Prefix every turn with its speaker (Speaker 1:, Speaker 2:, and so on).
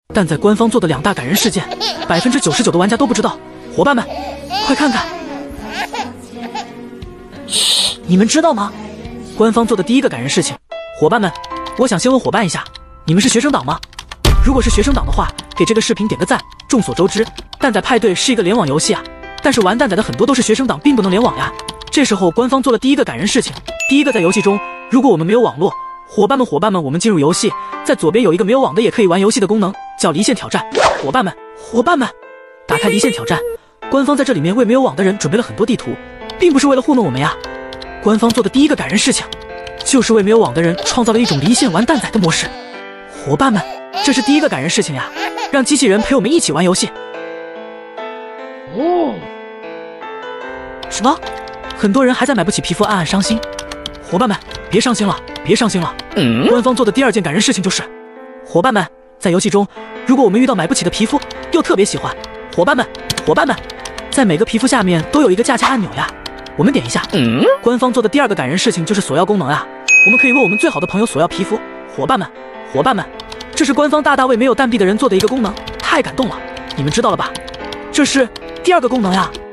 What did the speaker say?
Speaker 1: 但在官方做的2大感人事件，99%的玩家都不知道。伙伴们，快看看！你们知道吗？官方做的第一个感人事情，伙伴们，我想先问伙伴一下，你们是学生党吗？如果是学生党的话，给这个视频点个赞。众所周知，蛋仔派对是一个联网游戏啊，但是玩蛋仔的很多都是学生党，并不能联网呀。这时候官方做了第一个感人事情，第一个在游戏中，如果我们没有网络，伙伴们，我们进入游戏，在左边有一个没有网的也可以玩游戏的功能，叫离线挑战。伙伴们，打开离线挑战。官方在这里面为没有网的人准备了很多地图，并不是为了糊弄我们呀。官方做的第一个感人事情，就是为没有网的人创造了一种离线玩蛋仔的模式。伙伴们，这是第一个感人事情呀，让机器人陪我们一起玩游戏。什么？很多人还在买不起皮肤暗暗伤心。伙伴们，别伤心了。官方做的第2件感人事情就是，伙伴们，在游戏中，如果我们遇到买不起的皮肤，又特别喜欢，伙伴们，在每个皮肤下面都有一个价按钮呀，我们点一下。官方做的第2个感人事情就是索要功能啊，我们可以为我们最好的朋友索要皮肤。伙伴们，这是官方大为没有蛋币的人做的一个功能，太感动了，你们知道了吧？这是第2个功能呀。